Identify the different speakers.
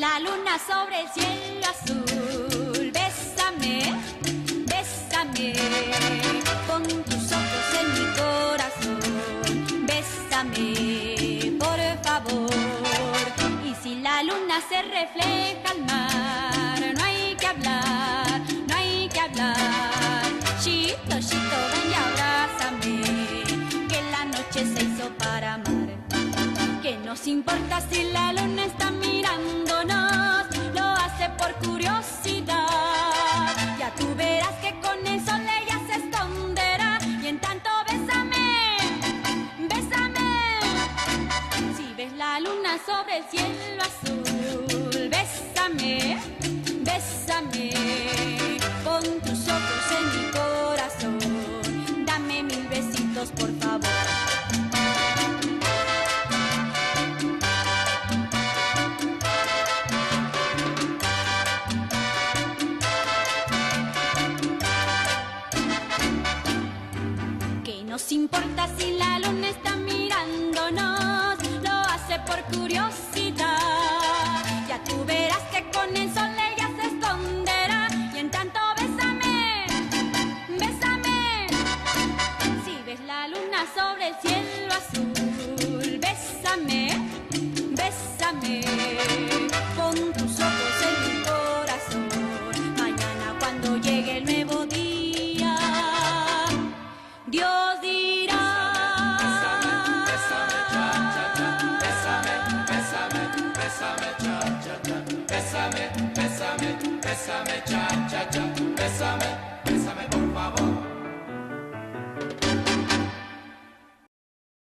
Speaker 1: la luna sobre el cielo azul. Bésame, bésame, con tus ojos en mi corazón. Bésame, por favor. Y si la luna se refleja al mar, no hay que hablar, no hay que hablar. Chito, chito, ven y abrázame, que la noche se hizo para amar. ¿Qué nos importa si la luna está mirándonos? Lo hace por curiosidad. Ya tú verás que con el sol ella se esconderá. Y en tanto bésame, bésame. Si ves la luna sobre el cielo azul, bésame, bésame. Pon tus ojos en mi corazón. Dame 1000 besitos, por favor. Nos importa si la luna está mirándonos, lo hace por curiosidad. Ya tú verás que con el sol ella se esconderá. Y en tanto bésame, bésame. Si ves la luna sobre el cielo azul, bésame, bésame. Pon tus ojos en mi corazón. Mañana cuando llegue el nuevo día, Dios dirá.
Speaker 2: Bésame, cha, cha, cha.